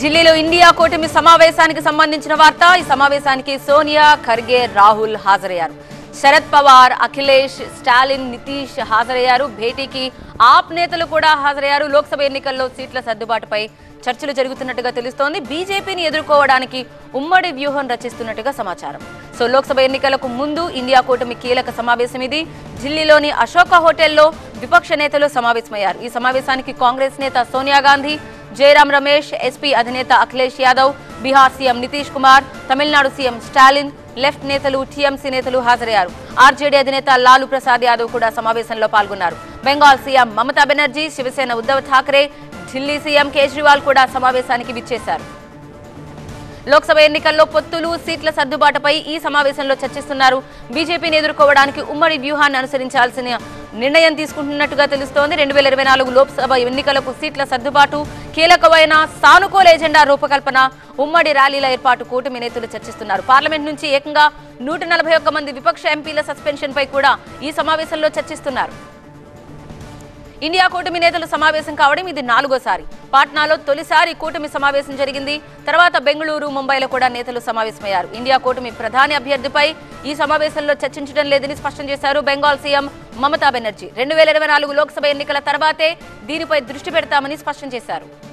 ఢిల్లీలో ఇండియా కూటమి సమావేశానికి సంబంధించిన వార్త. ఈ సమావేశానికి సోనియా, ఖర్గే, రాహుల్ హాజరయ్యారు. శరద్ పవార్, అఖిలేష్, స్టాలిన్, నితీష్ హాజరయ్యారు. భేటీకి ఆప్ నేతలు కూడా హాజరయ్యారు. లోక్సభ ఎన్నికల్లో సీట్ల సర్దుబాటుపై చర్చలు జరుగుతున్నట్టుగా తెలుస్తోంది. బీజేపీని ఎదుర్కోవడానికి ఉమ్మడి వ్యూహం రచిస్తున్నట్టుగా సమాచారం. సో లోక్సభ ఎన్నికలకు ముందు ఇండియా కూటమి కీలక సమావేశం ఇది. ఢిల్లీలోని అశోక హోటల్లో విపక్ష నేతలు సమావేశమయ్యారు. ఈ సమావేశానికి కాంగ్రెస్ నేత సోనియా గాంధీ, జయరాం రమేష్, ఎస్పీ అధినేత Akhilesh Yadav, Bihar CM Nitish Kumar, Tamil Nadu CM Stalin, left నేతలు, టీఎంసీ నేతలు హాజరయ్యారు. ఆర్జేడీ అధినేత లాలూ ప్రసాద్ యాదవ్ కూడా సమావేశంలో పాల్గొన్నారు. బెంగాల్ సీఎం మమతా బెనర్జీ, శివసేన ఉద్ధవ్ ఠాక్రే, ఢిల్లీ సీఎం కేజ్రీవాల్ కూడా సమావేశానికి విచ్చేశారు. లోక్సభ ఎన్నికల్లో పొత్తులు, సీట్ల సర్దుబాటుపై ఈ సమావేశంలో చర్చిస్తున్నారు. బీజేపీని ఎదుర్కోవడానికి ఉమ్మడి వ్యూహాన్ని అనుసరించాల్సిన నిర్ణయం తీసుకుంటున్నట్టుగా తెలుస్తోంది. 2024 లోక్సభ ఎన్నికలకు సీట్ల సర్దుబాటు, కీలకమైన సానుకూల ఎజెండా రూపకల్పన, ఉమ్మడి ర్యాలీల ఏర్పాటు కూటమి నేతలు చర్చిస్తున్నారు. పార్లమెంట్ నుంచి ఏకంగా 141 మంది విపక్ష ఎంపీల సస్పెన్షన్ పై కూడా ఈ సమావేశంలో చర్చిస్తున్నారు. ఇండియా కూటమి నేతలు సమావేశం కావడం ఇది 4వసారి. పాట్నాలో తొలిసారి కూటమి సమావేశం జరిగింది. తర్వాత బెంగళూరు, ముంబైలో కూడా నేతలు సమావేశమయ్యారు. ఇండియా కూటమి ప్రధాని అభ్యర్థిపై ఈ సమావేశంలో చర్చించడం లేదని స్పష్టం చేశారు బెంగాల్ సీఎం మమతా బెనర్జీ. 2024 లోక్సభ ఎన్నికల తర్వాతే దీనిపై దృష్టి పెడతామని స్పష్టం చేశారు.